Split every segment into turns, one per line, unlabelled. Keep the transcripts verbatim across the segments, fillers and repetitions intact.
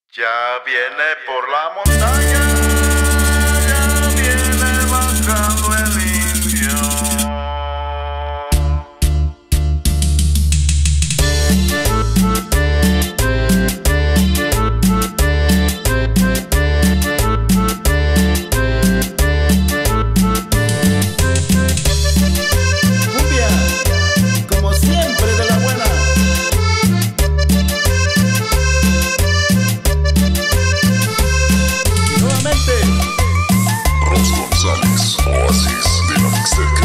Ya viene por la montaña, ya viene bajando el indio.
Cumbia, como siempre de la buena. Y nuevamente
Ros González, Oasis de la Mixteca.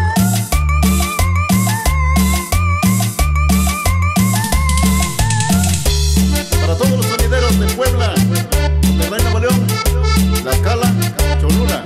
para todos los sonideros de Puebla, Monterrey, Nuevo León, Tlaxcala, Cholula.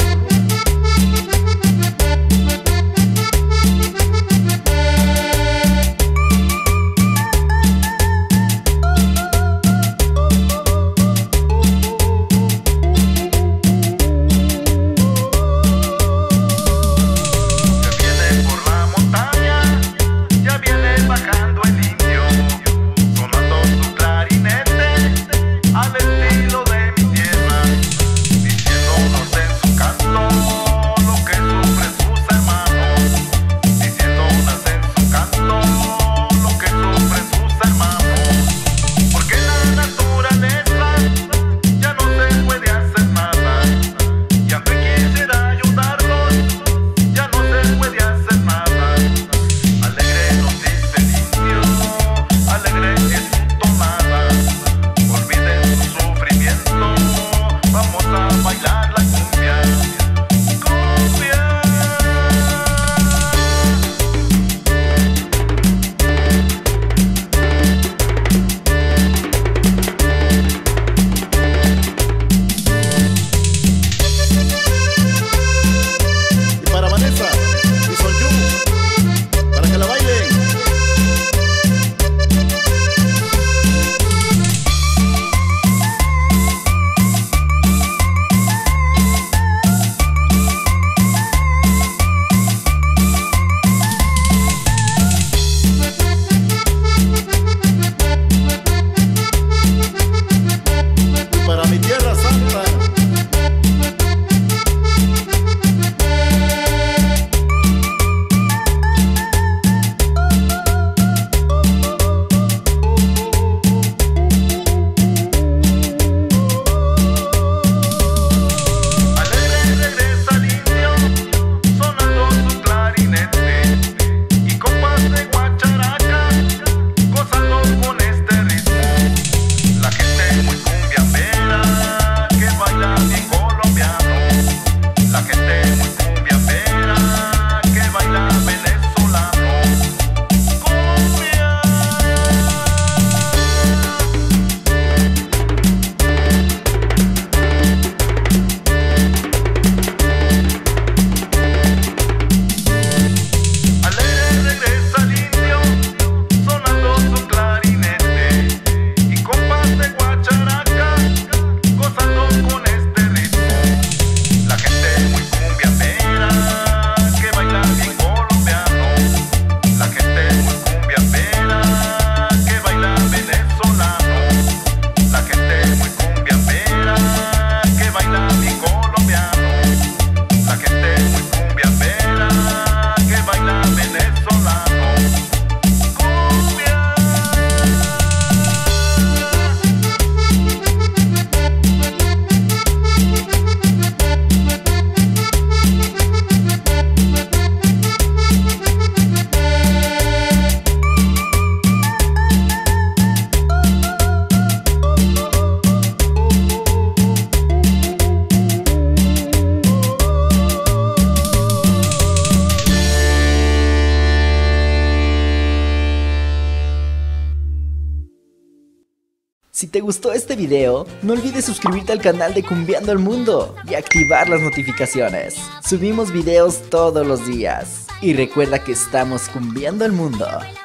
Ya viene por la montaña, ya viene bajando el indio, sonando su clarinete al estilo de mi tierra, diciéndonos en su canto lo que sufren sus hermanos, diciéndonos en su canto lo que sufren sus hermanos, porque la naturaleza ya no se puede hacer nada, y aunque quisiera ayudarlos, ya no se puede hacer nada. Alegre nos dice el indio, alegre es su tonada, olviden su sufrimiento, vamos a bailar la cumbia, cumbia.
Y para Vanessa y Sonju, para que la bailen. Y para mi tierra santa.
Alegre regresa el indio, sonando su clarinete, y compas de guacharaca, gozando con este ritmo. La gente muy cumbiambera, que baila bien colombiano. La gente muy cumbiambera, que baila venezolano. Cumbia. Alegre regresa el indio, sonando su clarinete, y compas de guacharaca, gozando con este ritmo. La gente muy cumbiambera, que baila bien colombiano. La gente muy cumbiambera, que baila venezolano. La gente muy cumbiambera, que baila bien colombiano. La gente muy cumbiambera, que baila venezolano. Cumbia.
Si te gustó este video, no olvides suscribirte al canal de Cumbiando el Mundo y activar las notificaciones. Subimos videos todos los días. Y recuerda que estamos cumbiando el mundo.